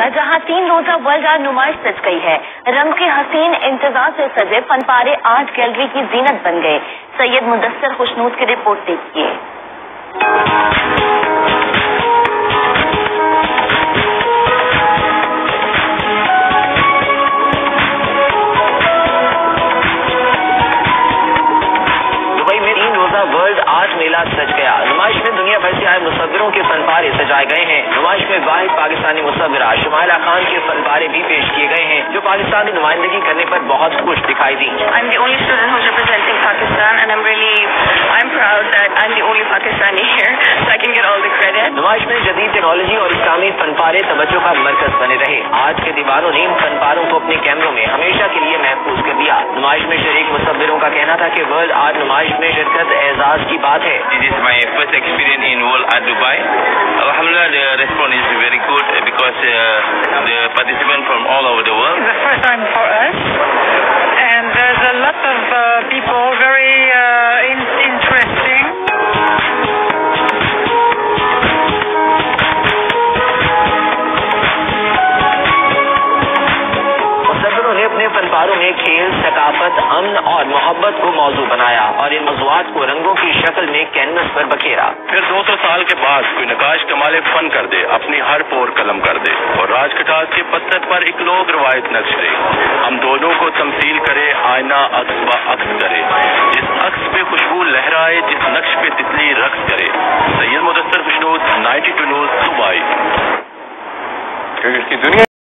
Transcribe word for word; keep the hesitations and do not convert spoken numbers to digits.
गया, जहां तीन रोजा वर्ल्ड आर्ट नुमाइश सज गई है। रंग के हसीन इंतजार से सजे फनपारे आर्ट गैलरी की जीनत बन गए। सैयद मुदस्सर खुशनूद की रिपोर्ट देखिए। वर्ल्ड आर्ट मेला सज गया। नुमाइश में दुनिया भर से आए मुसव्विरों के फनपारे सजाए गए हैं। नुमाइश में वाहिद पाकिस्तानी मुसव्विरा शुमाइला खान के फनपारे भी पेश किए गए हैं, जो पाकिस्तान की नुमाइंदगी करने पर बहुत खुश दिखाई दी। I'm the only student who's representing Pakistan and I'm really I'm proud that I'm the only Pakistani here, so I can get all the credit. नुमाइश में जदीद टेक्नोलॉजी और इस्लामी फनपारे तवज्जो का मरकज बने रहे। आज के दीवारों ने इन फनपारों को अपने कैमरों में हमेशा के लिए महफूज कर दिया। नुमाइश में शरीक मुसव्विरों का कहना था कि वर्ल्ड आर्ट नुमाइश में शिरकत एजाज की बात है। This is my first experience in World Art Dubai. Alhamdulillah, the response is very good because uh, the participants from all over the world. It's the first time for us, and there's a lot of uh, people very uh, in interesting. अपने फनपारों में खेल, सकाफत, अमन और मोहब्बत को मौजू बनाया और इन मौजूआत को रंगों की शक्ल में कैनवस पर बखेरा। फिर दो सौ साल के बाद कोई नकाश कमाले फन कर दे, अपनी हर पोर कलम कर दे और राजकटास के पत्थर पर एक लोग रवायत नक्श दे। हम दोनों को तमसील करे, आईना अक्स व अक्स करे, जिस अक्स पे खुशबू लहराए, जिस नक्श पे तितली रक्स करे। Syed Mudassar Khushnood, ninety two news, Dubai.